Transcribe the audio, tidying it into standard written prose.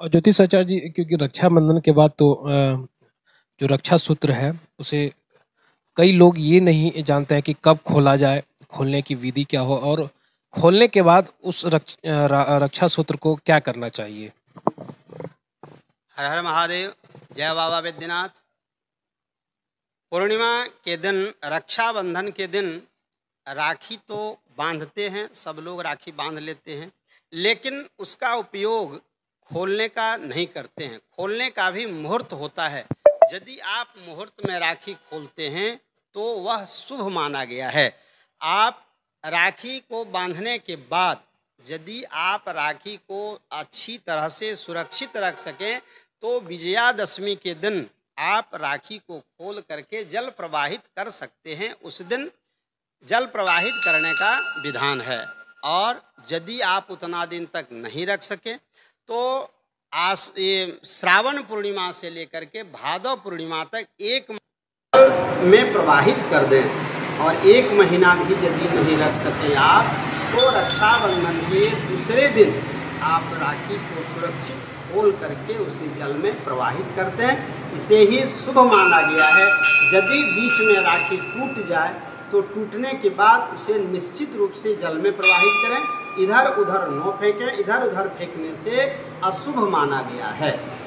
और ज्योतिषाचार्य जी, क्योंकि रक्षाबंधन के बाद तो जो रक्षा सूत्र है उसे कई लोग ये नहीं जानते हैं कि कब खोला जाए, खोलने की विधि क्या हो और खोलने के बाद उस रक्षा सूत्र को क्या करना चाहिए। हर हर महादेव। जय बाबा वैद्यनाथ। पूर्णिमा के दिन, रक्षाबंधन के दिन राखी तो बांधते हैं, सब लोग राखी बांध लेते हैं, लेकिन उसका उपयोग खोलने का नहीं करते हैं। खोलने का भी मुहूर्त होता है। यदि आप मुहूर्त में राखी खोलते हैं तो वह शुभ माना गया है। आप राखी को बांधने के बाद यदि आप राखी को अच्छी तरह से सुरक्षित रख सकें तो विजयादशमी के दिन आप राखी को खोल करके जल प्रवाहित कर सकते हैं। उस दिन जल प्रवाहित करने का विधान है। और यदि आप उतना दिन तक नहीं रख सके तो ये श्रावण पूर्णिमा से लेकर के भादव पूर्णिमा तक एक में प्रवाहित कर दें। और एक महीना भी यदि नहीं रख सके आप तो रक्षाबंधन के दूसरे दिन आप राखी को सुरक्षित खोल करके उसे जल में प्रवाहित करते हैं। इसे ही शुभ माना गया है। यदि बीच में राखी टूट जाए तो टूटने के बाद उसे निश्चित रूप से जल में प्रवाहित करें। इधर उधर न फेंकें। इधर उधर फेंकने से अशुभ माना गया है।